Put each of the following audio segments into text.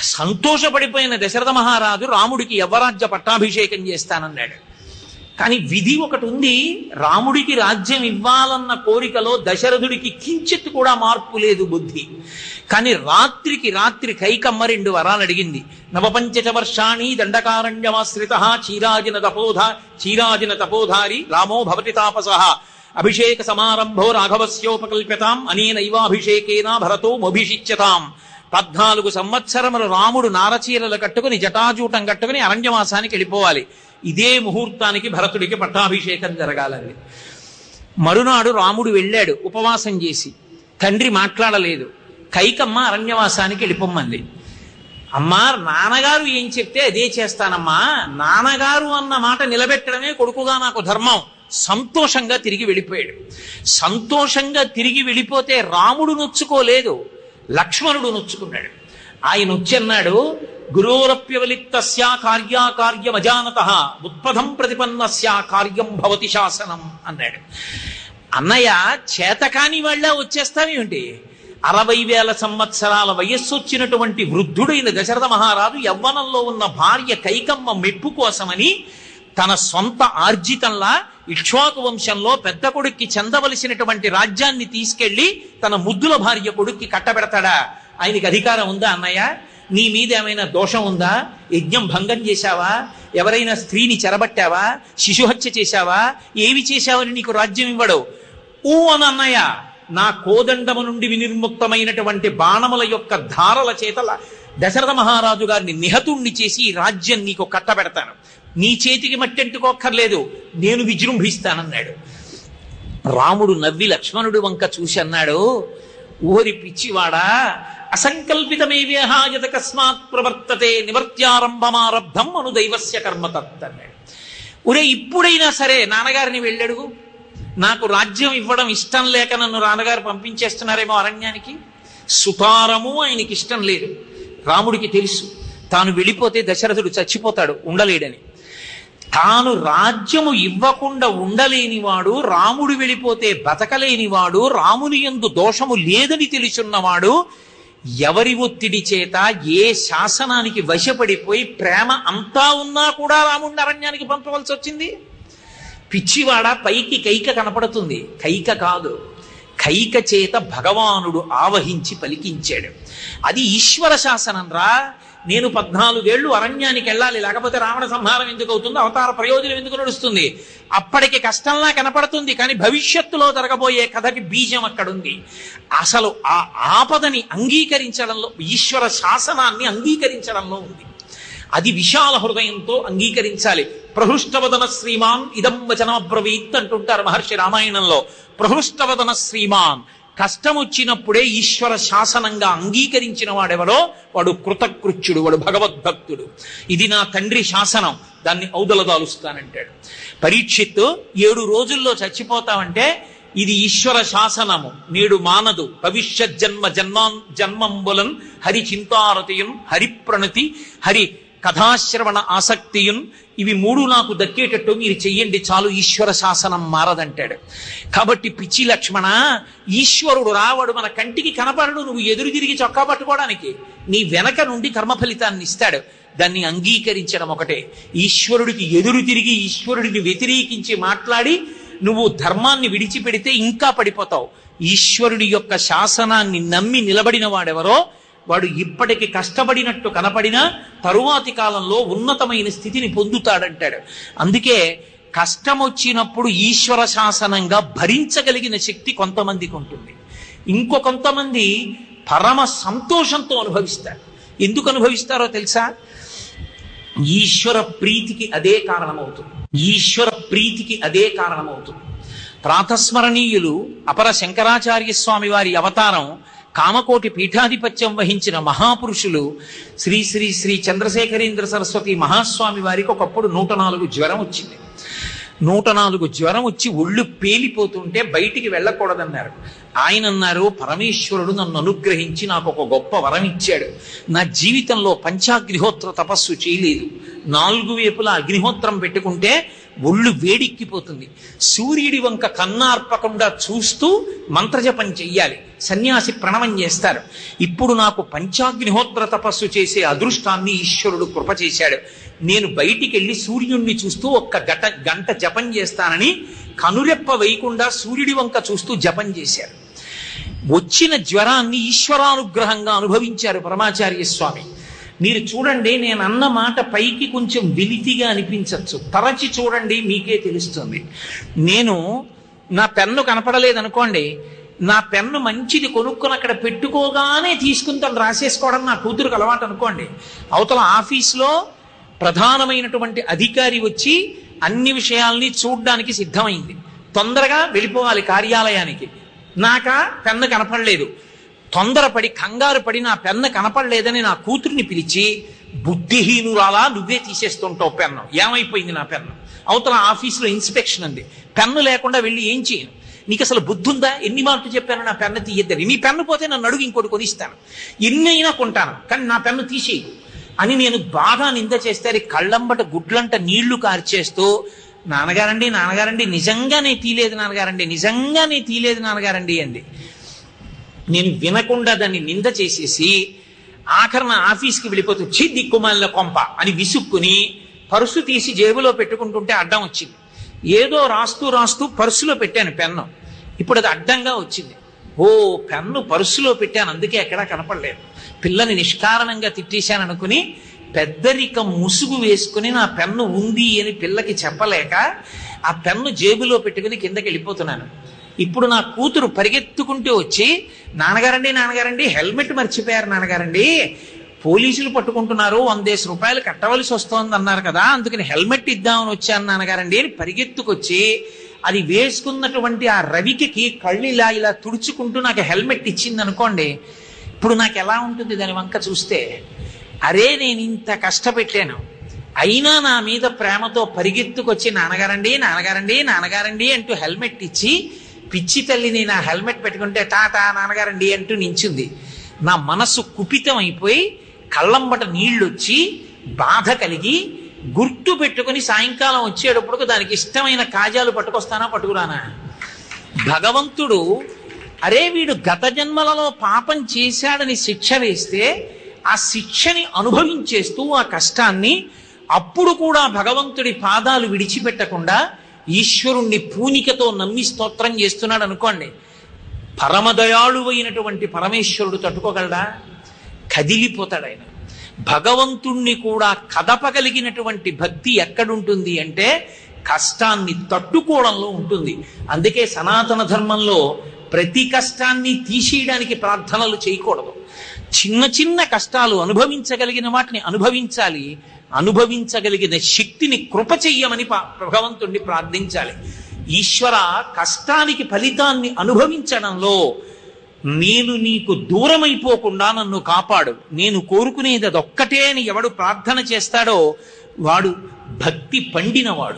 సంతోషపడిపోయిన దశరథ మహారాజు రాముడికి యవ్వరాజ్య పట్టాభిషేకం చేస్తానన్నాడు. కానీ విధి ఒకటి ఉంది, రాముడికి రాజ్యం ఇవ్వాలన్న కోరికలో దశరథుడికి కించిత్ కూడా మార్పు లేదు బుద్ధి. కానీ రాత్రికి రాత్రి కైకమ్మ 2 వరాలు అడిగింది. నవపంచ వర్షాణి దండకారణ్యమాశ్రిత చీరాజిన తపోధారి రామో భవతి తాపసః అభిషేక సమారంభో రాఘవస్యోపకల్ప్యతాం అనేనైవాభిషేకేన భరతో మభిషిచ్యతాం. 14 సంవత్సరములు రాముడు నారచీరలు కట్టుకుని జటాజూటం కట్టుకుని అరణ్యవాసానికి వెళ్ళిపోవాలి. ఇదే ముహూర్తానికి భరతుడికి పట్టాభిషేకం జరగాలని. మరునాడు రాముడు వెళ్ళాడు ఉపవాసం చేసి. తండ్రి మాట్లాడలేదు. కైకమ్మ అరణ్యవాసానికి వెళ్ళిపోమ్మంది. అమ్మా, నాన్నగారు ఏం చెప్తే అదే చేస్తానమ్మా, నాన్నగారు అన్న మాట నిలబెట్టడమే కొడుకుగా నాకు ధర్మం. సంతోషంగా తిరిగి వెళ్ళిపోయాడు. సంతోషంగా తిరిగి వెళ్ళిపోతే రాముడు నొచ్చుకోలేదు, లక్ష్మణుడు నొచ్చుకున్నాడు. ఆయన వచ్చన్నాడు, గురోరప్యవలిప్తస్య కార్యాకార్యమజానతః ఉత్పథం ప్రతిపన్నస్య కార్యం భవతి శాసనం అన్నాడు. అన్నయ్య, చేతకాని వాళ్ళ వచ్చేస్తావేమిటి? 60,000 సంవత్సరాల వయస్సు వచ్చినటువంటి వృద్ధుడైన దశరథ మహారాజు యవ్వనంలో ఉన్న భార్య కైకమ్మ మెప్పు కోసమని తన సొంత ఆర్జితంలా ఇక్ష్వాకు వంశంలో పెద్ద కొడుక్కి చెందవలసినటువంటి రాజ్యాన్ని తీసుకెళ్లి తన ముద్దుల భార్య కొడుక్కి కట్టబెడతాడా? ఆయనకి అధికారం ఉందా? అన్నయ్య, నీ మీద ఏమైనా దోషం ఉందా? యజ్ఞం భంగం చేశావా? ఎవరైనా స్త్రీని చెరబట్టావా? శిశుహత్య చేశావా? ఏవి చేశావని నీకు రాజ్యం ఇవ్వడు? ఊ అని అన్నయ్య, నా కోదండము నుండి వినిర్ముక్తమైనటువంటి బాణముల యొక్క ధారల చేతల దశరథ మహారాజు గారిని నిహతుణ్ణి చేసి ఈ రాజ్యం నీకు కట్టబెడతాను. నీ చేతికి మట్టెంటుకోక్కర్లేదు, నేను విజృంభిస్తానన్నాడు. రాముడు నవ్వి లక్ష్మణుడి వంక చూసి అన్నాడు, ఓరి పిచ్చివాడా, అసంకల్పితమేవ్యహాయత కస్మాత్ ప్రవర్తతే నివర్త్యారంభమారబ్ధం అను దైవస్య కర్మతత్ అన్నాడు. ఒరే, ఇప్పుడైనా సరే నాన్నగారిని వెళ్ళడుగు. నాకు రాజ్యం ఇవ్వడం ఇష్టం లేక నన్ను నాన్నగారు పంపించేస్తున్నారేమో అరణ్యానికి. సుతారము ఆయనకి ఇష్టం లేదు. రాముడికి తెలుసు తాను వెళ్ళిపోతే దశరథుడు చచ్చిపోతాడు, ఉండలేడని. తాను రాజ్యము ఇవ్వకుండా ఉండలేనివాడు, రాముడు వెళ్ళిపోతే బతకలేనివాడు, రాముని యందు దోషము లేదని తెలుసున్నవాడు ఎవరి ఒత్తిడి చేత ఏ శాసనానికి వశపడిపోయి ప్రేమ అంతా ఉన్నా కూడా రాముడిని అరణ్యానికి పంపవలసి వచ్చింది? పిచ్చివాడ, పైకి కైక కనపడుతుంది, కైక కాదు. కైక చేత భగవానుడు ఆవహించి పలికించాడు. అది ఈశ్వర శాసనం రా. నేను 14 ఏళ్ళు అరణ్యానికి వెళ్ళాలి, లేకపోతే రావణ సంహారం ఎందుకు అవుతుంది, అవతార ప్రయోజనం ఎందుకు నడుస్తుంది? అప్పటికి కష్టంలా కనపడుతుంది, కానీ భవిష్యత్తులో జరగబోయే కథకి బీజం అక్కడుంది. అసలు ఆ ఆపదని అంగీకరించడంలో, ఈశ్వర శాసనాన్ని అంగీకరించడంలో ఉంది. అది విశాల హృదయంతో అంగీకరించాలి. ప్రహృష్టవదన శ్రీమాన్ ఇదం వచనమబ్రవీత్ అంటుంటారు మహర్షి రామాయణంలో. ప్రహృష్టవదన శ్రీమాన్, కష్టం వచ్చినప్పుడే ఈశ్వర శాసనంగా అంగీకరించిన వాడెవరో వాడు కృతకృత్యుడు, వాడు భగవద్భక్తుడు. ఇది నా తండ్రి శాసనం, దాన్ని ఔదలదాలుస్తానంటాడు. పరీక్షిత్తు 7 రోజుల్లో చచ్చిపోతామంటే ఇది ఈశ్వర శాసనము, నేడు మానదు. భవిష్యత్ జన్మంబులన్ హరి చింతారతియున్ హరిప్రణతి హరి కథాశ్రవణ ఆసక్తియున్, ఇవి 3 నాకు దక్కేటట్టు మీరు చెయ్యండి చాలు, ఈశ్వర శాసనం మారదంటాడు. కాబట్టి పిచ్చి లక్ష్మణ, ఈశ్వరుడు రావడు మన కంటికి కనపడడు, నువ్వు ఎదురు తిరిగి చొక్కా పట్టుకోవడానికి. నీ వెనక నుండి కర్మ ఫలితాన్ని ఇస్తాడు, దాన్ని అంగీకరించడం ఒకటే. ఈశ్వరుడికి ఎదురు తిరిగి ఈశ్వరుడిని వ్యతిరేకించి మాట్లాడి నువ్వు ధర్మాన్ని విడిచిపెడితే ఇంకా పడిపోతావు. ఈశ్వరుడి యొక్క శాసనాన్ని నమ్మి నిలబడిన వాడెవరో వాడు ఇప్పటికి కష్టపడినట్టు కనపడినా తరువాతి కాలంలో ఉన్నతమైన స్థితిని పొందుతాడంటాడు. అందుకే కష్టం వచ్చినప్పుడు ఈశ్వర శాసనంగా భరించగలిగిన శక్తి కొంతమందికి ఉంటుంది, ఇంకొంతమంది పరమ సంతోషంతో అనుభవిస్తారు. ఎందుకు అనుభవిస్తారో తెలుసా? ఈశ్వర ప్రీతికి అదే కారణమవుతుంది. ఈశ్వర ప్రీతికి అదే కారణమవుతుంది. ప్రాతస్మరణీయులు అపర శంకరాచార్య స్వామి వారి అవతారం, కామకోటి పీఠాధిపత్యం వహించిన మహాపురుషులు శ్రీ శ్రీ శ్రీ చంద్రశేఖరేంద్ర సరస్వతి మహాస్వామి వారికి ఒకప్పుడు 104 జ్వరం వచ్చింది. 104 జ్వరం వచ్చి ఒళ్ళు పేలిపోతుంటే బయటికి వెళ్ళకూడదన్నారు. ఆయన అన్నారు, పరమేశ్వరుడు నన్ను అనుగ్రహించి నాకు ఒక గొప్ప వరం ఇచ్చాడు. నా జీవితంలో పంచాగ్నిహోత్ర తపస్సు చేయలేదు, 4 వైపులా అగ్నిహోత్రం పెట్టుకుంటే ఒళ్ళు వేడిక్కిపోతుంది. సూర్యుడి వంక కన్నార్పకుండా చూస్తూ మంత్రజపం చెయ్యాలి. సన్యాసి ప్రణవం చేస్తారు. ఇప్పుడు నాకు పంచాగ్నిహోత్ర తపస్సు చేసే అదృష్టాన్ని ఈశ్వరుడు కృప చేశాడు. నేను బయటికి వెళ్ళి సూర్యుడిని చూస్తూ ఒక్క గంట జపం చేస్తానని కనురెప్ప వేయకుండా సూర్యుడి వంక చూస్తూ జపం చేశారు. వచ్చిన జ్వరాన్ని ఈశ్వరానుగ్రహంగా అనుభవించారు పరమాచార్య స్వామి. మీరు చూడండి, నేను అన్న మాట పైకి కొంచెం వెలితిగా అనిపించవచ్చు, తరచి చూడండి మీకే తెలుస్తుంది. నేను నా పెన్ను కనపడలేదనుకోండి, నా పెన్ను మంచిది కొనుక్కొని అక్కడ పెట్టుకోగానే తీసుకుని తను రాసేసుకోవడం నా కూతురుకు అలవాటు అనుకోండి. అవతల ఆఫీస్లో ప్రధానమైనటువంటి అధికారి వచ్చి అన్ని విషయాల్ని చూడ్డానికి సిద్ధమైంది, తొందరగా వెళ్ళిపోవాలి కార్యాలయానికి. నాకా పెన్ను కనపడలేదు, తొందరపడి కంగారు పడి నా పెన్ను కనపడలేదని నా కూతురిని పిలిచి, బుద్ధిహీనురాలా నువ్వే తీసేస్తుంటావు పెన్ను, ఏమైపోయింది నా పెన్ను? అవతల ఆఫీసులో ఇన్స్పెక్షన్ ఉంది, పెన్ను లేకుండా వెళ్ళి ఏం చేయను, నీకు అసలు బుద్ధి ఉందా? ఎన్ని మాటలు చెప్పాను నా పెన్ను తీయద్దని, నీ పెన్ను పోతే నన్ను అడుగు ఇంకోటి కొనిస్తాను, ఎన్ని అయినా కొంటాను, కానీ నా పెన్ను తీసేయి అని నేను బాగా నింద చేస్తే అది కళ్ళంబట గుడ్లంట నీళ్లు కార్చేస్తూ, నాన్నగారండి నాన్నగారండి నిజంగానే తీలేదు నాన్నగారండి, నిజంగానే తీలేదు నాన్నగారండి అంది. నేను వినకుండా దాన్ని నింద చేసేసి ఆఖరణ ఆఫీస్కి వెళ్ళిపోతూ ఛీ దిక్కుమాలిన కొంప అని విసుక్కుని పర్సు తీసి జేబులో పెట్టుకుంటుంటే అడ్డం వచ్చింది. ఏదో రాస్తూ రాస్తూ పర్సులో పెట్టాను పెన్ను, ఇప్పుడు అది అడ్డంగా వచ్చింది. ఓ పెన్ను పర్సులో పెట్టాను అందుకే ఎక్కడా కనపడలేదు, పిల్లని నిష్కారణంగా తిట్టేశాను అనుకుని పెద్దరికం ముసుగు వేసుకుని నా పెన్ను ఉంది అని పిల్లకి చెప్పలేక ఆ పెన్ను జేబులో పెట్టుకుని కిందకి వెళ్ళిపోతున్నాను. ఇప్పుడు నా కూతురు పరిగెత్తుకుంటూ వచ్చి, నాన్నగారండి నాన్నగారండి హెల్మెట్ మర్చిపోయారు నాన్నగారండి, పోలీసులు పట్టుకుంటున్నారు, 100 రూపాయలు కట్టవలసి వస్తోంది అన్నారు కదా, అందుకని హెల్మెట్ ఇద్దామని వచ్చాను నాన్నగారండి అని పరిగెత్తుకొచ్చి అది వేసుకున్నటువంటి ఆ రవికి కళ్ళు ఇలా తుడుచుకుంటూ నాకు హెల్మెట్ ఇచ్చింది అనుకోండి. ఇప్పుడు నాకు ఎలా ఉంటుంది దాని వంక చూస్తే? అరే నేను ఇంత కష్టపెట్టాను, అయినా నా మీద ప్రేమతో పరిగెత్తుకొచ్చి నాన్నగారండి నాన్నగారండి నాన్నగారండి అంటూ హెల్మెట్ ఇచ్చి, పిచ్చి తల్లిని నా హెల్మెట్ పెట్టుకుంటే టాటా నాన్నగారండి అంటూ నించుంది. నా మనసు కుపితం అయిపోయి కళ్ళంబట నీళ్ళొచ్చి బాధ కలిగి గుర్తు పెట్టుకుని సాయంకాలం వచ్చేటప్పుడు దానికి ఇష్టమైన కాజాలు పట్టుకొస్తానా పట్టుకురానా? భగవంతుడు అరే వీడు గత జన్మలలో పాపం చేశాడని శిక్ష వేస్తే ఆ శిక్షని అనుభవించేస్తూ ఆ కష్టాన్ని అప్పుడు కూడా భగవంతుడి పాదాలు విడిచిపెట్టకుండా ఈశ్వరుణ్ణి పూనికతో నమ్మి స్తోత్రం చేస్తున్నాడు అనుకోండి, పరమదయాళువైనటువంటి పరమేశ్వరుడు తట్టుకోగలడా? కదిలిపోతాడు ఆయన. భగవంతుణ్ణి కూడా కదపగలిగినటువంటి భక్తి ఎక్కడుంటుంది అంటే కష్టాన్ని తట్టుకోవడంలో ఉంటుంది. అందుకే సనాతన ధర్మంలో ప్రతి కష్టాన్ని తీసేయడానికి ప్రార్థనలు చేయకూడదు. చిన్న చిన్న కష్టాలు అనుభవించగలిగిన వాటిని అనుభవించాలి, అనుభవించగలిగిన శక్తిని కృప చెయ్యమని భగవంతుణ్ణి ప్రార్థించాలి. ఈశ్వర కష్టానికి ఫలితాన్ని అనుభవించడంలో నేను నీకు దూరమైపోకుండా నన్ను కాపాడు, నేను కోరుకునేది అదొక్కటే అని ఎవడు ప్రార్థన చేస్తాడో వాడు భక్తి పండినవాడు.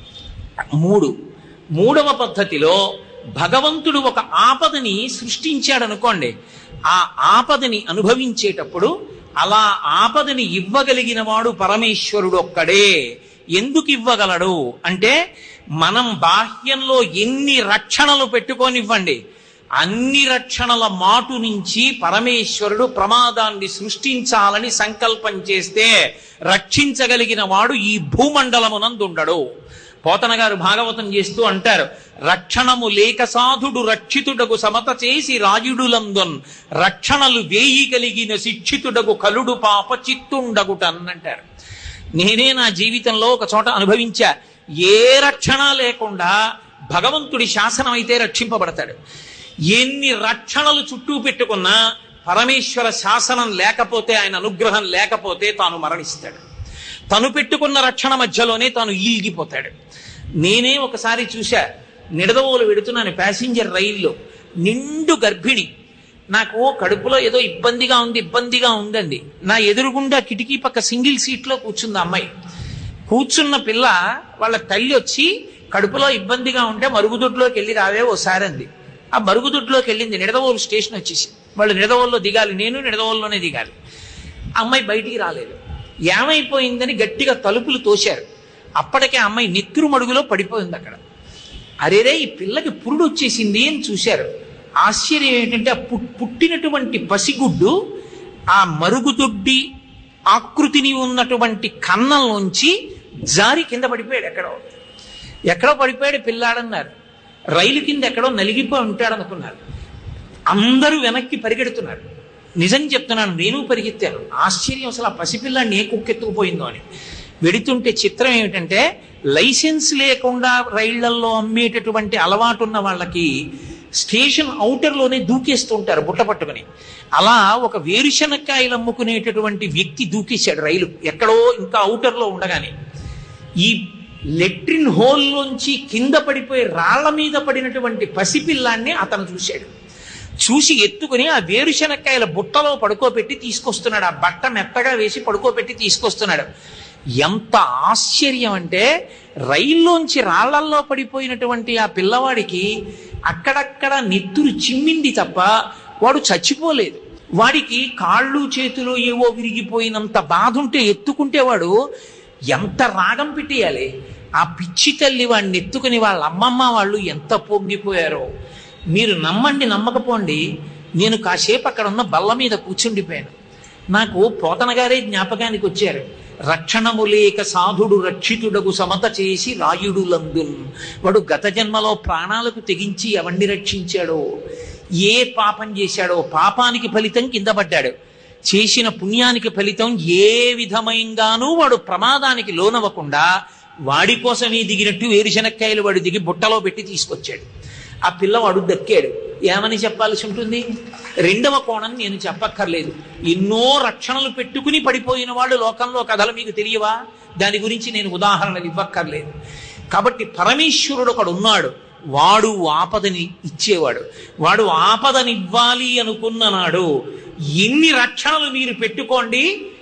మూడవ పద్ధతిలో భగవంతుడు ఒక ఆపదని సృష్టించాడనుకోండి, ఆ ఆపదని అనుభవించేటప్పుడు అలా ఆపదని ఇవ్వగలిగిన వాడు పరమేశ్వరుడు ఒక్కడే. ఎందుకు ఇవ్వగలడు అంటే మనం బాహ్యంలో ఎన్ని రక్షణలు పెట్టుకోనివ్వండి, అన్ని రక్షణల మాటు నుంచి పరమేశ్వరుడు ప్రమాదాన్ని సృష్టించాలని సంకల్పం చేస్తే రక్షించగలిగిన వాడు ఈ భూమండలమునందుండడు. పోతన గారు భాగవతం చేస్తూ అంటారు, రక్షణము లేక సాధుడు రక్షితుడగు సమత చేసి రాయుడులందొన్ రక్షణలు వేయి కలిగిన శిక్షితుడగు కలుడు పాప చిత్తుండగుటన్ అంటారు. నేనే నా జీవితంలో ఒక చోట అనుభవించా, ఏ రక్షణ లేకుండా భగవంతుడి శాసనం అయితే రక్షింపబడతాడు. ఎన్ని రక్షణలు చుట్టూ పెట్టుకున్నా పరమేశ్వర శాసనం లేకపోతే, ఆయన అనుగ్రహం లేకపోతే తాను మరణిస్తాడు. తను పెట్టుకున్న రక్షణ మధ్యలోనే తాను ఈగిపోతాడు. నేనే ఒకసారి చూశా, నిడదవోలు వెడుతున్నాను ప్యాసింజర్ రైల్లో, నిండు గర్భిణి, నాకు కడుపులో ఏదో ఇబ్బందిగా ఉందండి. నా ఎదురుగుండా కిటికీ పక్క సింగిల్ సీట్లో కూర్చుంది అమ్మాయి. కూర్చున్న పిల్ల వాళ్ళ తల్లి వచ్చి కడుపులో ఇబ్బందిగా ఉంటే మరుగుదొడ్లోకి వెళ్ళి రావే ఓసారి అంది. ఆ మరుగుదొడ్లోకి వెళ్ళింది. నిడదవోలు స్టేషన్ వచ్చేసి వాళ్ళు నిడదవోల్లో దిగాలి, నేను నిడదవోల్లోనే దిగాలి. అమ్మాయి బయటికి రాలేదు. ఏమైపోయిందని గట్టిగా తలుపులు తోశారు. అప్పటికే ఆ అమ్మాయి నెత్తురు మడుగులో పడిపోయింది అక్కడ. అరేరే ఈ పిల్లకి పురుడు వచ్చేసింది అని చూశారు. ఆశ్చర్యం ఏంటంటే ఆ పుట్టినటువంటి పసిగుడ్డు ఆ మరుగుదొడ్డి ఆకృతిని ఉన్నటువంటి కన్నంలోంచి జారి కింద పడిపోయాడు. ఎక్కడో పడిపోయాడు పిల్లాడన్నారు. రైలు కింద ఎక్కడో నలిగిపోయి ఉంటాడు అనుకున్నారు. అందరూ వెనక్కి పరిగెడుతున్నారు. నిజం చెప్తున్నాను, నేను పరిగెత్తాను. ఆశ్చర్యం, అసలు ఆ పసిపిల్లాన్ని ఏ కుక్కెత్తుకుపోయిందో అని. వెడుతుంటే చిత్రం ఏమిటంటే, లైసెన్స్ లేకుండా రైళ్లల్లో అమ్మేటటువంటి అలవాటు ఉన్న వాళ్ళకి స్టేషన్ అవుటర్లోనే దూకేస్తూ ఉంటారు బుట్ట పట్టుకుని. అలా ఒక వేరుశనక్కాయలు అమ్ముకునేటటువంటి వ్యక్తి దూకేశాడు రైలు ఎక్కడో ఇంకా అవుటర్లో ఉండగానే. ఈ లెట్రిన్ హోల్లోంచి కింద పడిపోయి రాళ్ల మీద పడినటువంటి పసిపిల్లాన్ని అతను చూశాడు. చూసి ఎత్తుకుని ఆ వేరుశనక్కాయల బుట్టలో పడుకోబెట్టి తీసుకొస్తున్నాడు. ఆ బట్ట మెత్తగా వేసి పడుకోబెట్టి తీసుకొస్తున్నాడు. ఎంత ఆశ్చర్యం అంటే, రైల్లోంచి రాళ్లల్లో పడిపోయినటువంటి ఆ పిల్లవాడికి అక్కడక్కడ నెత్తురు చిమ్మింది తప్ప వాడు చచ్చిపోలేదు. వాడికి కాళ్ళు చేతులు ఏవో విరిగిపోయినంత బాధ ఉంటే ఎత్తుకుంటే వాడు ఎంత రాగం పెట్టేయాలి. ఆ పిచ్చి తల్లి వాడిని ఎత్తుకుని వాళ్ళ అమ్మమ్మ వాళ్ళు ఎంత పొంగిపోయారో. మీరు నమ్మండి నమ్మకపోండి, నేను కాసేపు అక్కడ ఉన్న బల్ల మీద కూర్చుండిపోయాను. నాకు పోతన గారే జ్ఞాపకానికి వచ్చారు. రక్షణము లేక సాధుడు రక్షితుడగు సమత చేసి రాయుడు లందున్. వాడు గత జన్మలో ప్రాణాలకు తెగించి ఎవరిని రక్షించాడో, ఏ పాపం చేశాడో పాపానికి ఫలితం కింద పడ్డాడు. చేసిన పుణ్యానికి ఫలితం ఏ విధమైనగానూ వాడు ప్రమాదానికి లోనవ్వకుండా వాడి కోసమే దిగినట్టు వేరుశనక్కాయలు వాడు దిగి బుట్టలో పెట్టి తీసుకొచ్చాడు. ఆ పిల్లవాడు దక్కాడు. ఏమని చెప్పాల్సి ఉంటుంది? రెండవ కోణం నేను చెప్పక్కర్లేదు. ఎన్నో రక్షణలు పెట్టుకుని పడిపోయిన వాళ్ళు లోకంలో కథలు మీకు తెలియవా? దాని గురించి నేను ఉదాహరణలు ఇవ్వక్కర్లేదు. కాబట్టి పరమేశ్వరుడు ఒకడు ఉన్నాడు. వాడు ఆపదని ఇచ్చేవాడు. వాడు ఆపదనివ్వాలి అనుకున్న నాడు ఎన్ని రక్షణలు మీరు పెట్టుకోండి,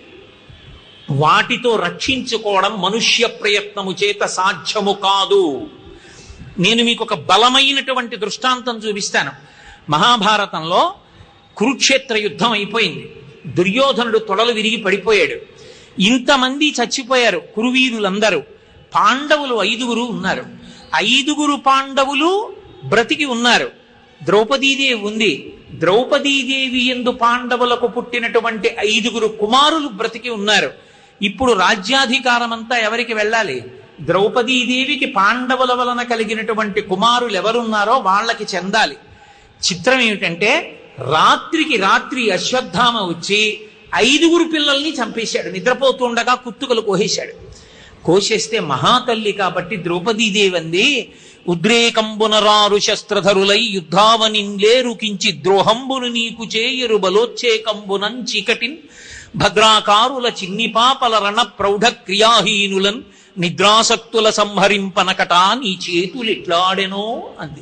వాటితో రక్షించుకోవడం మనుష్య ప్రయత్నము చేత సాధ్యము కాదు. నేను మీకు ఒక బలమైనటువంటి దృష్టాంతం చూపిస్తాను. మహాభారతంలో కురుక్షేత్ర యుద్ధం అయిపోయింది. దుర్యోధనుడు తొడలు విరిగి పడిపోయాడు. ఇంతమంది చచ్చిపోయారు కురువీరులందరూ. పాండవులు 5 ఉన్నారు. 5 పాండవులు బ్రతికి ఉన్నారు. ద్రౌపదీదేవి ఉంది. ద్రౌపదీదేవి యందు పాండవులకు పుట్టినటువంటి 5 కుమారులు బ్రతికి ఉన్నారు. ఇప్పుడు రాజ్యాధికారం అంతా ఎవరికి వెళ్ళాలి? ద్రౌపదీదేవికి పాండవుల వలన కలిగినటువంటి కుమారులు ఎవరున్నారో వాళ్ళకి చెందాలి. చిత్రం ఏమిటంటే, రాత్రికి రాత్రి అశ్వత్థామ వచ్చి 5 పిల్లల్ని చంపేశాడు. నిద్రపోతుండగా కుత్తుకలు కోసేశాడు. కోసేస్తే మహాతల్లి కాబట్టి ద్రౌపదీదేవి అంది, ఉద్రేకంబునరారు శస్త్రధరులై యుద్ధావనింలేరు కించి ద్రోహంబును నీకు చేయరు బలోచ్చేకంబునం చీకటిన్ భద్రాకారుల చిన్నిపాపల రణ ప్రౌఢ క్రియాహీనులన్ నిద్రాసక్తుల సంహరింపనకటా నీ చేతులిట్లాడెనో అంది.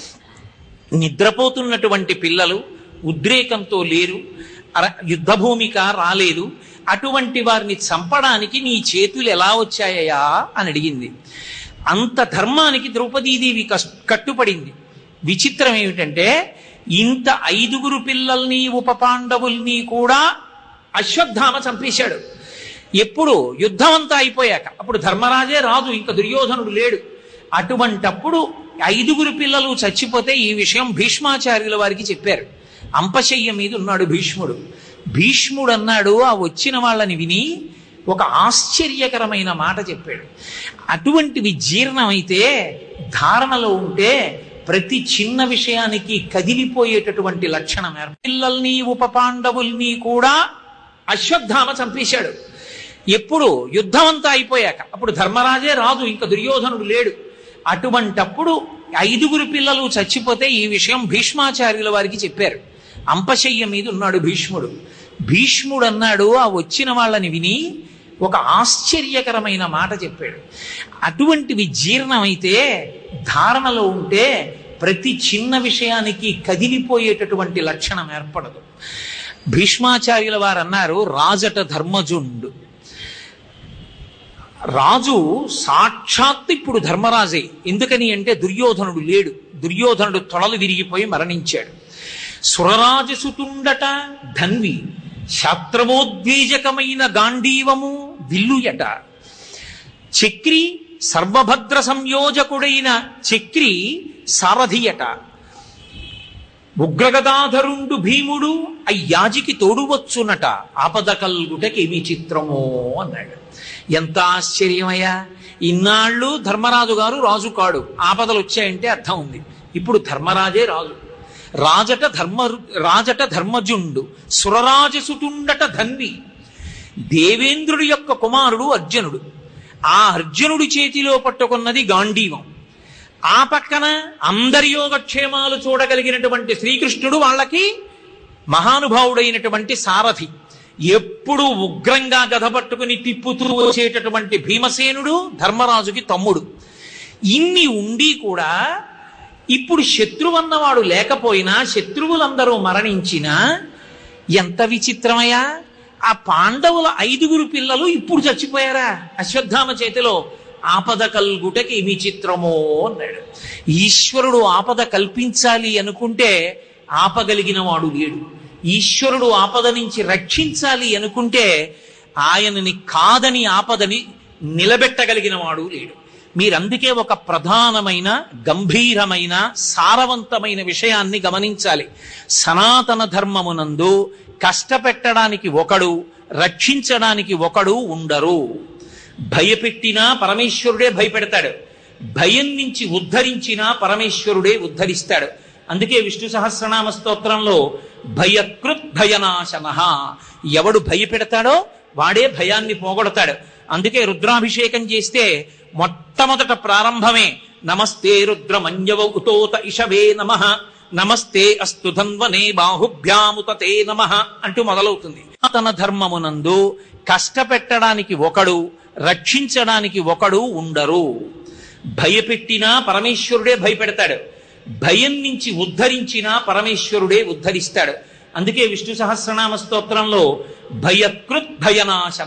నిద్రపోతున్నటువంటి పిల్లలు ఉద్రేకంతో లేరు, యుద్ధభూమిక రాలేదు. అటువంటి వారిని చంపడానికి నీ చేతులు ఎలా వచ్చాయా అని అడిగింది. అంత ధర్మానికి ద్రౌపదీదేవి కట్టుపడింది. విచిత్రం ఏమిటంటే, ఇంత 5 పిల్లల్ని ఉపపాండవుల్ని కూడా అశ్వత్థామ చంపేశాడు. ఎప్పుడు? యుద్ధం అంతా అయిపోయాక. అప్పుడు ధర్మరాజే రాజు, ఇంకా దుర్యోధనుడు లేడు. అటువంటప్పుడు 5 పిల్లలు చచ్చిపోతే ఈ విషయం భీష్మాచార్యుల వారికి చెప్పారు. అంపశయ్య మీద ఉన్నాడు భీష్ముడు. భీష్ముడు అన్నాడు, ఆ వచ్చిన వాళ్ళని విని ఒక ఆశ్చర్యకరమైన మాట చెప్పాడు. అటువంటివి జీర్ణమైతే, ధారణలో ఉంటే ప్రతి చిన్న విషయానికి కదిలిపోయేటటువంటి లక్షణం. పిల్లల్ని ఉపపాండవుల్ని కూడా అశ్వత్థామ చంపేశాడు. ఎప్పుడు? యుద్ధం అంతా అయిపోయాక. అప్పుడు ధర్మరాజే రాజు, ఇంకా దుర్యోధనుడు లేడు. అటువంటప్పుడు 5 పిల్లలు చచ్చిపోతే ఈ విషయం భీష్మాచార్యుల వారికి చెప్పారు. అంపశయ్య మీద ఉన్నాడు భీష్ముడు. భీష్ముడు అన్నాడు, ఆ వచ్చిన వాళ్ళని విని ఒక ఆశ్చర్యకరమైన మాట చెప్పాడు. అటువంటివి జీర్ణమైతే, ధారణలో ఉంటే ప్రతి చిన్న విషయానికి కదిలిపోయేటటువంటి లక్షణం ఏర్పడదు. భీష్మాచార్యుల వారు అన్నారు, రాజట ధర్మజుండు. రాజు సాక్షాత్ ఇప్పుడు ధర్మరాజే. ఎందుకని అంటే దుర్యోధనుడు లేడు. దుర్యోధనుడు తొడలు విరిగిపోయి మరణించాడు. సురరాజసుతుండట ధన్వి, శాస్త్రమోద్వేజకమైన గాంధీవము విల్లుయట. చక్రి సర్వభద్ర సంయోజకుడైన చక్రి సారథియట. ఉగ్రగదాధరుండు భీముడు అయ్యాజికి తోడువచ్చునట, ఆపద కల్గుటకేమి చిత్రమో అన్నాడు. ఎంత ఆశ్చర్యమయ్యా! ఇన్నాళ్ళు ధర్మరాజు గారు రాజు కాడు, ఆపదలు వచ్చాయంటే అర్థం ఉంది. ఇప్పుడు ధర్మరాజే రాజు. రాజట ధర్మజుండు, సురరాజసుటుండట ధన్వి. దేవేంద్రుడి యొక్క కుమారుడు అర్జునుడు. ఆ అర్జునుడి చేతిలో పట్టుకున్నది గాంధీవం. ఆ పక్కన అందరి యోగక్షేమాలు చూడగలిగినటువంటి శ్రీకృష్ణుడు వాళ్ళకి మహానుభావుడైనటువంటి సారథి. ఎప్పుడు ఉగ్రంగా గద పట్టుకుని తిప్పుతూ వచ్చేటటువంటి భీమసేనుడు ధర్మరాజుకి తమ్ముడు. ఇన్ని ఉండి కూడా ఇప్పుడు శత్రువన్నవాడు లేకపోయినా, శత్రువులందరూ మరణించినా ఎంత విచిత్రమయ్యా! ఆ పాండవుల 5 పిల్లలు ఇప్పుడు చచ్చిపోయారా అశ్వత్థామ చేతిలో? ఆపద కల్గుటకి ఏమి చిత్రమో అన్నాడు. ఈశ్వరుడు ఆపద కల్పించాలి అనుకుంటే ఆపగలిగిన వాడు లేడు. ఈశ్వరుడు ఆపద నుంచి రక్షించాలి అనుకుంటే ఆయనని కాదని ఆపదని నిలబెట్టగలిగిన వాడు లేడు. మీరందుకే ఒక ప్రధానమైన, గంభీరమైన, సారవంతమైన విషయాన్ని గమనించాలి. సనాతన ధర్మమునందు కష్టపెట్టడానికి ఒకడు, రక్షించడానికి ఒకడు ఉండరు. భయపెట్టినా పరమేశ్వరుడే భయపెడతాడు, భయం నుంచి ఉద్ధరించినా పరమేశ్వరుడే ఉద్ధరిస్తాడు. అందుకే విష్ణు సహస్రనామ స్తోత్రంలో భయకృత్ భయనాశన, ఎవడు భయపెడతాడో వాడే భయాన్ని పోగొడతాడు. అందుకే రుద్రాభిషేకం చేస్తే మొట్టమొదట ప్రారంభమే నమస్తే రుద్రమన్యవౌతోత ఇషవే నమః, నమస్తే అస్తు ధన్వనే బాహుభ్యాముతతే నమః అంటూ మొదలవుతుంది. తన ధర్మమునందు కష్టపెట్టడానికి ఒకడు, రక్షించడానికి ఒకడు ఉండరు. భయపెట్టినా పరమేశ్వరుడే భయపెడతాడు, భయం నుంచి ఉద్ధరించినా పరమేశ్వరుడే ఉద్ధరిస్తాడు. అందుకే విష్ణు సహస్రనామ స్తోత్రంలో భయకృత్ భయనాశన,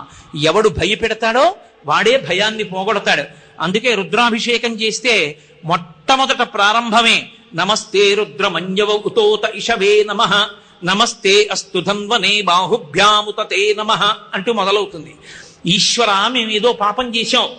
ఎవడు భయపెడతాడో వాడే భయాన్ని పోగొడతాడు. అందుకే రుద్రాభిషేకం చేస్తే మొట్టమొదట ప్రారంభమే నమస్తే రుద్రమన్యవౌతోత ఇషవే నమః, నమస్తే అస్తు ధన్వనే బాహుభ్యాముతతే నమః అంటూ మొదలవుతుంది. ఈశ్వర, మేము ఏదో పాపం చేశాం,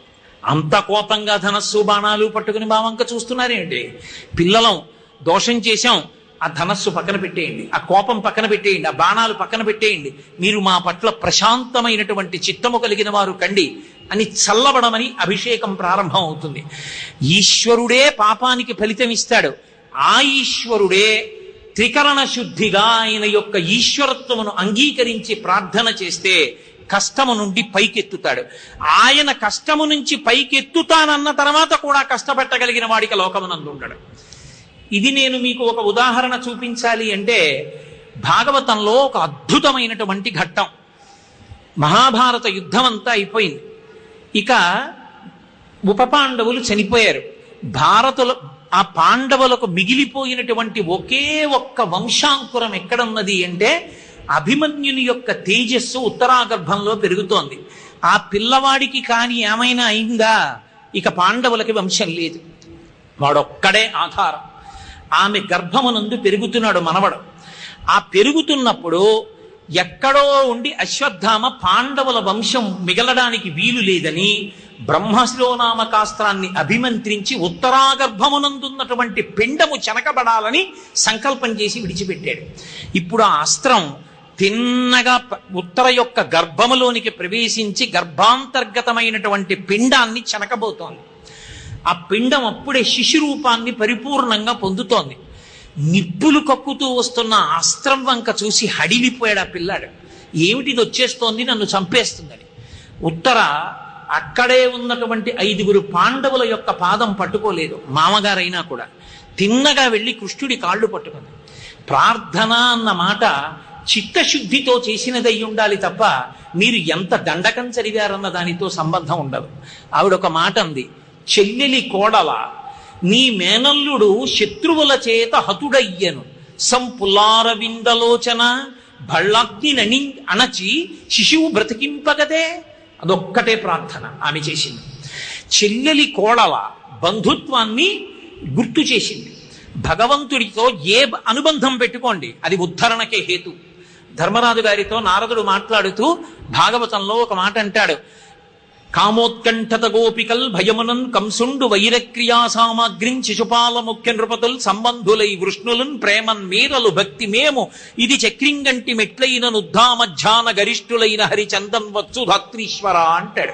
అంత కోపంగా ధనస్సు బాణాలు పట్టుకుని భావంక చూస్తున్నారేంటి? పిల్లలం, దోషం చేశాం, ఆ ధనస్సు పక్కన పెట్టేయండి, ఆ కోపం పక్కన పెట్టేయండి, ఆ బాణాలు పక్కన పెట్టేయండి, మీరు మా పట్ల ప్రశాంతమైనటువంటి చిత్తము కలిగిన వారు కండి అని చల్లబడమని అభిషేకం ప్రారంభం అవుతుంది. ఈశ్వరుడే పాపానికి ఫలితం ఇస్తాడు. ఆ ఈశ్వరుడే త్రికరణ శుద్ధిగా ఆయన యొక్క ఈశ్వరత్వమును అంగీకరించి ప్రార్థన చేస్తే కష్టము నుండి పైకెత్తుతాడు. ఆయన కష్టము నుంచి పైకెత్తుతానన్న తర్వాత కూడా కష్టపెట్టగలిగిన వాడికి లోకమునందు ఉండడు. ఇది నేను మీకు ఒక ఉదాహరణ చూపించాలి అంటే, భాగవతంలో ఒక అద్భుతమైనటువంటి ఘట్టం. మహాభారత యుద్ధం అంతా అయిపోయింది, ఇక ఉప పాండవులు చనిపోయారు. ఆ పాండవులకు మిగిలిపోయినటువంటి ఒకే ఒక్క వంశాంకురం ఎక్కడున్నది అంటే, అభిమన్యుని యొక్క తేజస్సు ఉత్తరాగర్భంలో పెరుగుతోంది. ఆ పిల్లవాడికి కాని ఏమైనా అయిందా, ఇక పాండవులకి వంశం లేదు. వాడొక్కడే ఆధారం. ఆమె గర్భమునందు పెరుగుతున్నాడు మనవడు. ఆ పెరుగుతున్నప్పుడు ఎక్కడో ఉండి అశ్వత్థామ పాండవుల వంశం మిగలడానికి వీలు లేదని బ్రహ్మశిరోనామకాస్త్రాన్ని అభిమంత్రించి ఉత్తరాగర్భమునందున్నటువంటి పిండము చెనకబడాలని సంకల్పం చేసి విడిచిపెట్టాడు. ఇప్పుడు ఆ అస్త్రం తిన్నగా ఉత్తర యొక్క గర్భములోనికి ప్రవేశించి గర్భాంతర్గతమైనటువంటి పిండాన్ని చెనకబోతోంది. ఆ పిండం అప్పుడే శిశురూపాన్ని పరిపూర్ణంగా పొందుతోంది. నిప్పులు కక్కుతూ వస్తున్న అస్త్రం వంక చూసి హడిలిపోయాడు ఆ పిల్లాడు. ఏమిటిది వచ్చేస్తోంది, నన్ను చంపేస్తుందని. ఉత్తర అక్కడే ఉన్నటువంటి 5 పాండవుల యొక్క పాదం పట్టుకోలేదు, మామగారైనా కూడా. తిన్నగా వెళ్ళి కృష్ణుడి కాళ్ళు పట్టుకుంది. ప్రార్థన అన్న మాట చిత్తశుద్ధితో చేసినదై ఉండాలి తప్ప మీరు ఎంత దండకం చదివారన్న దానితో సంబంధం ఉండదు. ఆవిడొక మాట అంది, చెల్లెలి కోడల, నీ మేనల్లుడు శత్రువుల చేత హతుడయ్యను, సంపులారవిందలోచన భళ్ళగ్ని అణచి శిశువు బ్రతికింపగదే. అదొక్కటే ప్రార్థన ఆమె చేసింది. చెల్లెలి కోడల బంధుత్వాన్ని గుర్తు చేసింది. భగవంతుడితో ఏ అనుబంధం పెట్టుకోండి, అది ఉద్ధరణకే హేతు. ధర్మరాజు గారితో నారదుడు మాట్లాడుతూ భాగవతంలో ఒక మాట అంటాడు, కామోత్కంఠత గోపికల్ భయమునన్ కంసుండు వైరక్రియా సామాగ్రిం శిశుపాల ముఖ్య నృపతుల్ సంబంధులై వృష్ణులున్ ప్రేమన్ మీరలు భక్తి మేము ఇది చక్రింగంటి మెట్లైన నుద్ధామధ్యాన గరిష్ఠులైన హరిచందన్ వచ్చు ధాత్రీశ్వర అంటాడు.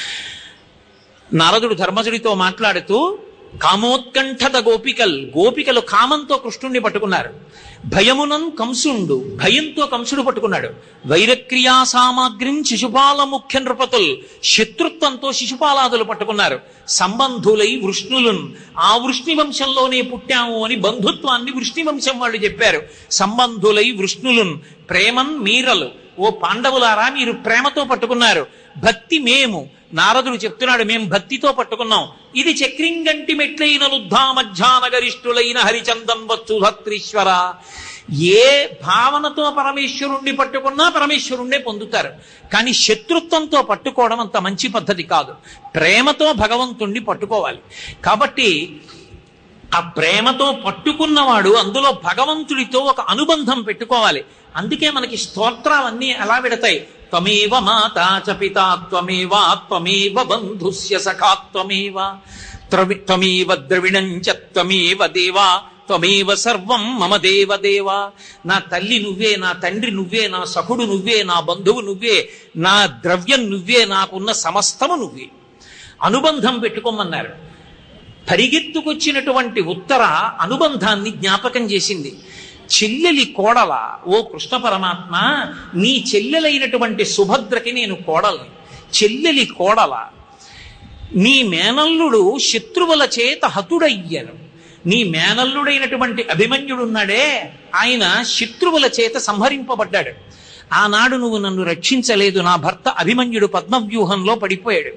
నారదుడు ధర్మజుడితో మాట్లాడుతూ కామోత్కంఠత గోపికలు కామంతో కృష్ణుణ్ణి పట్టుకున్నారు. భయమునం కంసుండు, భయంతో కంసుడు పట్టుకున్నాడు. వైరక్రియా సామాగ్రిం శిశుపాల ముఖ్య నృపతుల్, శత్రుత్వంతో శిశుపాలాదులు పట్టుకున్నారు. సంబంధులై వృష్ణులున్, ఆ వృష్ణి వంశంలోనే పుట్టాము అని బంధుత్వాన్ని వృష్ణి వంశం వాళ్ళు చెప్పారు. సంబంధులై వృష్ణులున్ ప్రేమన్ మీరలు, ఓ పాండవులారా మీరు ప్రేమతో పట్టుకున్నారు. భక్తి మేము, నారదుడు చెప్తున్నాడు మేము భక్తితో పట్టుకున్నాం. ఇది చక్రింగంటి మెట్లైన లుద్ధామధ్యాన గరిష్ఠులైన హరిచందన్ వచ్చు ధత్రీశ్వర. ఏ భావనతో పరమేశ్వరుణ్ణి పట్టుకున్నా పరమేశ్వరుణ్ణే పొందుతారు. కానీ శత్రుత్వంతో పట్టుకోవడం అంత మంచి పద్ధతి కాదు. ప్రేమతో భగవంతుణ్ణి పట్టుకోవాలి. కాబట్టి ఆ ప్రేమతో పట్టుకున్నవాడు అందులో భగవంతుడితో ఒక అనుబంధం పెట్టుకోవాలి. అందుకే మనకి స్తోత్రాలన్నీ ఎలా పెడతాయి? త్వమేవ మాతా చ పితా త్వమేవ త్వమేవ బంధుస్య సఖా త్వమేవ త్వమేవ ద్రవిణం చ త్వమేవ దేవా త్వమేవ సర్వం మమ దేవదేవా. నా తల్లి నువ్వే, నా తండ్రి నువ్వే, నా సఖుడు నువ్వే, నా బంధువు నువ్వే, నా ద్రవ్యం నువ్వే, నాకున్న సమస్తము నువ్వే. అనుబంధం పెట్టుకోమన్నారు. పరిగెత్తుకొచ్చినటువంటి ఉత్తర అనుబంధాన్ని జ్ఞాపకం చేసింది. చెల్లెలి కోడల, ఓ కృష్ణ పరమాత్మ, నీ చెల్లెలైనటువంటి సుభద్రకి నేను కోడల్ని. చెల్లెలి కోడల, నీ మేనల్లుడు శత్రువుల చేత హతుడయ్యను. నీ మేనల్లుడైనటువంటి అభిమన్యుడున్నాడే, ఆయన శత్రువుల చేత సంహరింపబడ్డాడు. ఆనాడు నువ్వు నన్ను రక్షించలేదు. నా భర్త అభిమన్యుడు పద్మవ్యూహంలో పడిపోయాడు.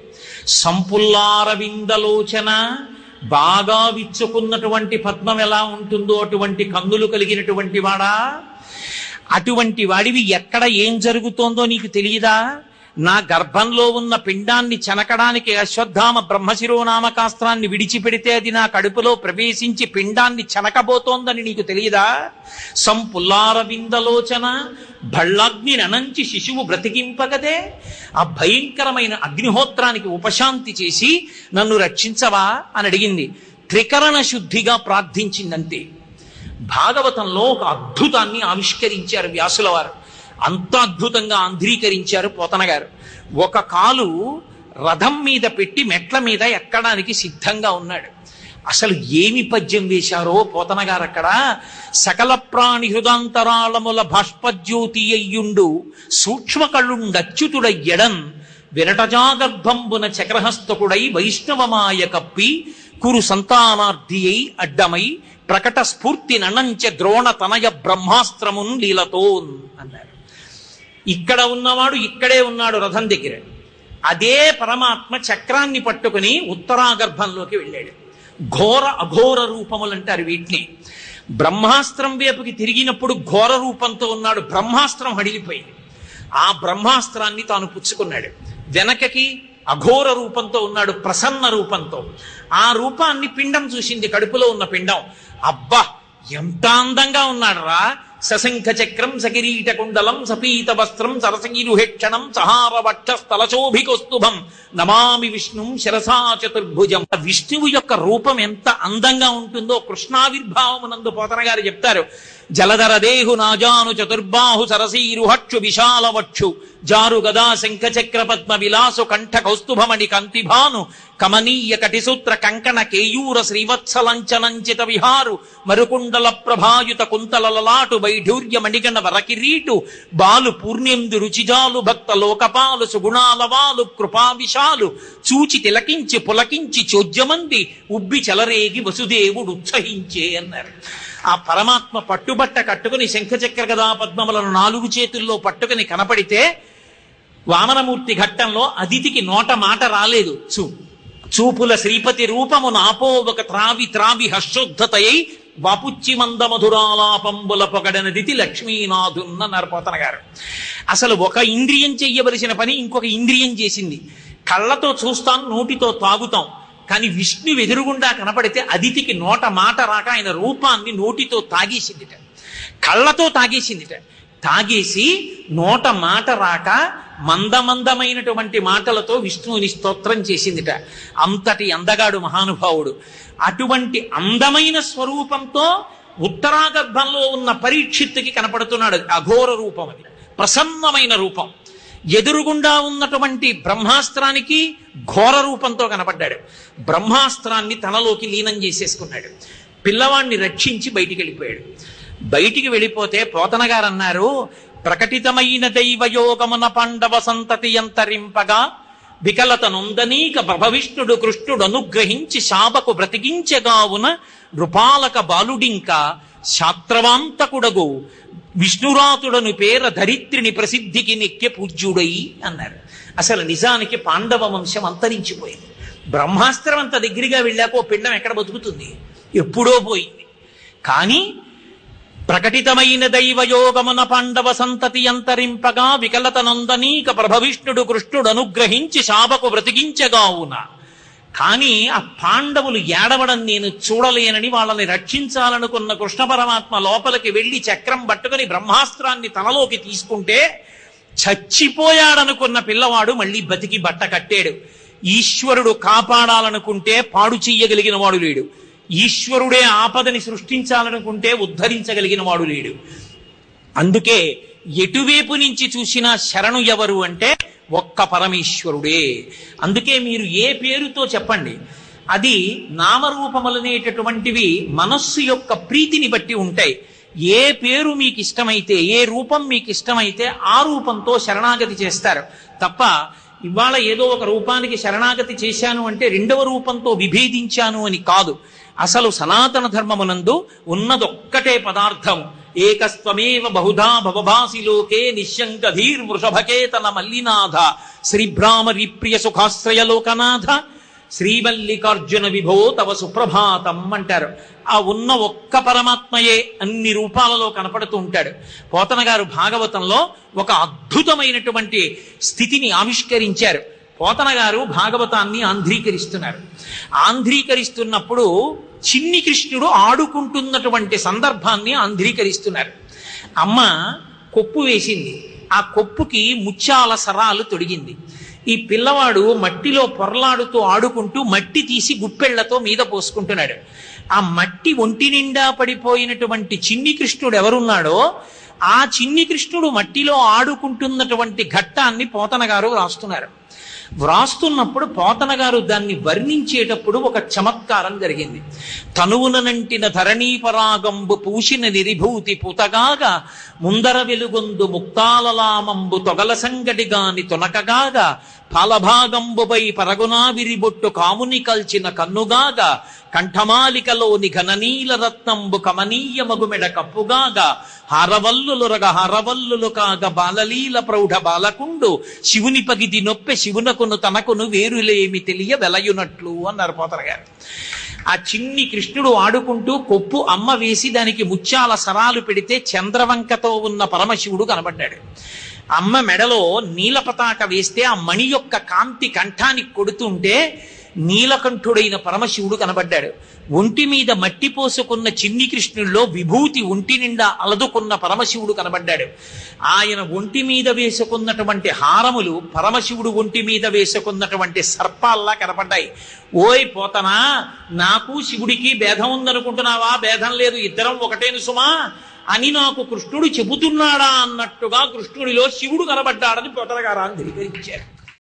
సంపుల్లారవిందలోచన, బాగా విచ్చుకున్నటువంటి పద్మం ఎలా ఉంటుందో అటువంటి కన్నులు కలిగినటువంటి వాడా, అటువంటి వాడివి ఎక్కడ ఏం జరుగుతోందో నీకు తెలియదా? నా గర్భంలో ఉన్న పిండాన్ని చెనకడానికి అశ్వత్థామ బ్రహ్మశిరోనామకాస్త్రాన్ని విడిచిపెడితే అది నా కడుపులో ప్రవేశించి పిండాన్ని చెనకబోతోందని నీకు తెలియదా? సంపుల్లారవిందలోచన, భళ్ళగ్ని అనంచి శిశువు బ్రతికింపగదే. ఆ భయంకరమైన అగ్నిహోత్రానికి ఉపశాంతి చేసి నన్ను రక్షించవా అని అడిగింది. త్రికరణ శుద్ధిగా ప్రార్థించిందంతే. భాగవతంలో ఒక అద్భుతాన్ని ఆవిష్కరించారు వ్యాసుల వారు. అంత అద్భుతంగా ఆంధ్రీకరించారు పోతన గారు. ఒక కాలు రథం మీద పెట్టి మెట్ల మీద ఎక్కడానికి సిద్ధంగా ఉన్నాడు. అసలు ఏమి పద్యం వేశారో పోతన గారు అక్కడ. సకల ప్రాణి హృదాంతరాళముల బాష్పజ్యోతి అయ్యుండు సూక్ష్మ కళ్ళుండచ్యుతుడయ్యడన్ విరటజాగర్భంబున చక్రహస్తకుడై వైష్ణవమాయ కప్పి కురు సంతానార్థి అయి అడ్డమై ప్రకట స్ఫూర్తి ననంచ ద్రోణ తనయ బ్రహ్మాస్త్రమున్ లీలతోన్ అన్నారు. ఇక్కడ ఉన్నవాడు ఇక్కడే ఉన్నాడు రథం దగ్గర. అదే పరమాత్మ చక్రాన్ని పట్టుకుని ఉత్తరాగర్భంలోకి వెళ్ళాడు. ఘోర అఘోర రూపములు అంటారు వీటిని. బ్రహ్మాస్త్రం వైపుకి తిరిగినప్పుడు ఘోర రూపంతో ఉన్నాడు. బ్రహ్మాస్త్రం హడిలిపోయింది. ఆ బ్రహ్మాస్త్రాన్ని తాను పుచ్చుకున్నాడు. వెనకకి అఘోర రూపంతో ఉన్నాడు, ప్రసన్న రూపంతో. ఆ రూపాన్ని పిండం చూసింది, కడుపులో ఉన్న పిండం. అబ్బా ఎంత అందంగా ఉన్నాడు రా! సశంఖ చక్రం సకిరీట కుండలం సపీత వస్త్రం సరసీరుహేక్షణం సహార వక్ష స్థలశోభికౌస్తుభం నమామి విష్ణుం శిరసా చతుర్భుజం. విష్ణువు యొక్క రూపం ఎంత అందంగా ఉంటుందో కృష్ణావిర్భావమునందు పోతన గారు చెప్తారు. జలధర దేహు నాజాను చతుర్బాహు సరసీరుహక్షు విశాల వక్షు జారు గదా శంఖ చక్ర పద్మ విలాసు కంఠ కౌస్తుభమణి కంతిభాను కమనీయ కటిసూత్ర కంకణ కేయూర శ్రీవత్సలంచనంచిత విహారు మరుకుండల ప్రభాయుత కుంతల లలాటు వైఢూర్య మణిగణ వరకిరీటు బాలు పూర్ణేందు రుచిజాలు భక్త లోకపాలు సుగుణాలవాలు కృపా విశాలు చూచి తిలకించి పులకించి చోద్యమంది ఉబ్బి చలరేగి వసుదేవుడు ఉత్సహించే అన్నారు. ఆ పరమాత్మ పట్టుబట్ట కట్టుకుని శంఖచక్ర గదా పద్మములను 4 చేతుల్లో పట్టుకుని కనపడితే వామనమూర్తి ఘట్టంలో అదితికి నోట మాట రాలేదు. చూపుల శ్రీపతి రూపము నాపో ఒక త్రావి త్రావి హర్షోద్ధతయై వాపుచ్చి మంద మధురాలాపంబుల పొగడనదితి లక్ష్మీనాథున్న నరపోతన గారు. అసలు ఒక ఇంద్రియం చెయ్యవలసిన పని ఇంకొక ఇంద్రియం చేసింది. కళ్ళతో చూస్తాం, నోటితో తాగుతాం. కానీ విష్ణు ఎదురుగుండా కనపడితే అదితికి నోట మాట రాక ఆయన రూపాన్ని నోటితో తాగేసిందిట, కళ్ళతో తాగేసిందిట. తాగేసి నోట మాట రాక మందమందమైనటువంటి మాటలతో విష్ణువుని స్తోత్రం చేసిందిట. అంతటి అందగాడు మహానుభావుడు. అటువంటి అందమైన స్వరూపంతో ఉత్తరాగర్భంలో ఉన్న పరీక్షిత్తుకి కనపడుతున్నాడు. అఘోర రూపం, అది ప్రసన్నమైన రూపం. ఎదురుగుండా ఉన్నటువంటి బ్రహ్మాస్త్రానికి ఘోర రూపంతో కనపడ్డాడు. బ్రహ్మాస్త్రాన్ని తనలోకి లీనం చేసేసుకున్నాడు. పిల్లవాడిని రక్షించి బయటికి వెళ్ళిపోయాడు. బయటికి వెళ్ళిపోతే పోతన గారు అన్నారు, ప్రకటితమైన దైవయోగమున పాండవ సంతతి అంతరింపగా వికలత నొందనీక ప్రభవిష్ణుడు కృష్ణుడు అనుగ్రహించి శాపకు బ్రతికించగావున నృపాలక బాలుడింకా శాస్త్రవాంతకుడగు విష్ణురాతుడను పేర ధరిత్రిని ప్రసిద్ధికి నెక్కె పూజ్యుడై అన్నారు. అసలు నిజానికి పాండవ వంశం అంతరించిపోయింది. బ్రహ్మాస్త్రం అంత దగ్గరగా వెళ్ళాక ఓ పిండం ఎక్కడ బతుకుతుంది? ఎప్పుడో పోయింది. కానీ ప్రకటితమైన దైవయోగమున పాండవ సంతతి అంతరింపగా వికలత నందనీక ప్రభవిష్ణుడు కృష్ణుడు అనుగ్రహించి శాపకు బ్రతికించగావున. కానీ ఆ పాండవులు ఏడవడం నేను చూడలేనని వాళ్ళని రక్షించాలనుకున్న కృష్ణ పరమాత్మ లోపలికి వెళ్ళి చక్రం పట్టుకుని బ్రహ్మాస్త్రాన్ని తనలోకి తీసుకుంటే చచ్చిపోయాడనుకున్న పిల్లవాడు మళ్ళీ బతికి బట్ట కట్టాడు. ఈశ్వరుడు కాపాడాలనుకుంటే పాడు చెయ్యగలిగిన వాడు లేడు. ఈశ్వరుడే ఆపదని సృష్టించాలనుకుంటే ఉద్ధరించగలిగిన వాడు లేడు. అందుకే ఎటువైపు నుంచి చూసినా శరణు ఎవరు అంటే ఒక్క పరమేశ్వరుడే. అందుకే మీరు ఏ పేరుతో చెప్పండి, అది నామరూపములనేటటువంటివి మనస్సు యొక్క ప్రీతిని బట్టి ఉంటాయి. ఏ పేరు మీకు ఇష్టమైతే, ఏ రూపం మీకు ఇష్టమైతే ఆ రూపంతో శరణాగతి చేస్తారు తప్ప ఇవాళ ఏదో ఒక రూపానికి శరణాగతి చేశాను అంటే రెండవ రూపంతో విభేదించాను అని కాదు. అసలు సనాతన ధర్మమునందు ఉన్నదొక్కటే పదార్థం. ఏకస్త్వమేవ బహుధా భవభాసి లోకే నిశ్శంకధీర్ వృషభకేతన మల్లినాథ శ్రీభ్రామరి ప్రియ సుఖాశ్రయ లోకనాథ శ్రీమల్లికార్జున విభో తవ సుప్రభాతం అంటారు. ఆ ఉన్న ఒక్క పరమాత్మయే అన్ని రూపాలలో కనపడుతూ ఉంటాడు. పోతన గారు భాగవతంలో ఒక అద్భుతమైనటువంటి స్థితిని ఆవిష్కరించారు. పోతన గారు భాగవతాన్ని ఆంధ్రీకరిస్తున్నారు. ఆంధ్రీకరిస్తున్నప్పుడు చిన్ని కృష్ణుడు ఆడుకుంటున్నటువంటి సందర్భాన్ని ఆంధ్రీకరిస్తున్నారు. అమ్మ కొప్పు వేసింది. ఆ కొప్పుకి ముత్యాల సరాలు తొడిగింది. ఈ పిల్లవాడు మట్టిలో పొరలాడుతూ ఆడుకుంటూ మట్టి తీసి గుప్పెళ్లతో మీద పోసుకుంటున్నాడు. ఆ మట్టి ఒంటి నిండా పడిపోయినటువంటి చిన్ని కృష్ణుడు ఎవరున్నాడో ఆ చిన్ని కృష్ణుడు మట్టిలో ఆడుకుంటున్నటువంటి ఘట్టాన్ని పోతన గారు వ్రాస్తున్నారు. వ్రాస్తున్నప్పుడు పోతన గారు దాన్ని వర్ణించేటప్పుడు ఒక చమత్కారం జరిగింది. తనువునంటిన ధరణీపరాగంబు పూసిన నిరిభూతి పూతగాగా ముందర వెలుగొందు ముక్తాలలామంబు తొగల సంగడిగాని తొనకగాగా పాలభాగంబుపై పరగునా విరిబొట్టు కాముని కల్చిన కన్నుగాగా కంఠమాలికలోని ఘననీల రత్నంబు కమనీయ మగుమెడ కప్పుగాగా హారవల్లులురగ హారవల్లులు కాగ బాలలీల ప్రౌఢ బాలకుండు శివుని పగిది నొప్పె శివునకును తనకును వేరులేమి తెలియ వెలయునట్లు అన్నారు పోతన గారు. ఆ చిన్ని కృష్ణుడు ఆడుకుంటూ కొప్పు అమ్మ వేసి దానికి ముత్యాల సరాలు పెడితే చంద్రవంకతో ఉన్న పరమశివుడు కనబడ్డాడు. అమ్మ మెడలో నీల పతాక వేస్తే ఆ మణి యొక్క కాంతి కంఠానికి కొడుతుంటే నీలకంఠుడైన పరమశివుడు కనబడ్డాడు. ఒంటి మీద మట్టి పోసుకున్న చిన్ని కృష్ణుల్లో విభూతి ఒంటి నిండా అలదుకున్న పరమశివుడు కనబడ్డాడు. ఆయన ఒంటి మీద వేసుకున్నటువంటి హారములు పరమశివుడు ఒంటి మీద వేసుకున్నటువంటి సర్పాల్లా కనపడ్డాయి. ఓయ్ పోతనా, నాకు శివుడికి భేదం ఉందనుకుంటున్నావా? భేదం లేదు, ఇద్దరం ఒకటేను సుమా అని నాకు కృష్ణుడు చెబుతున్నాడా అన్నట్టుగా కృష్ణుడిలో శివుడు కనబడ్డాడని పోతన గారు ఆంధ్రీకరించారు.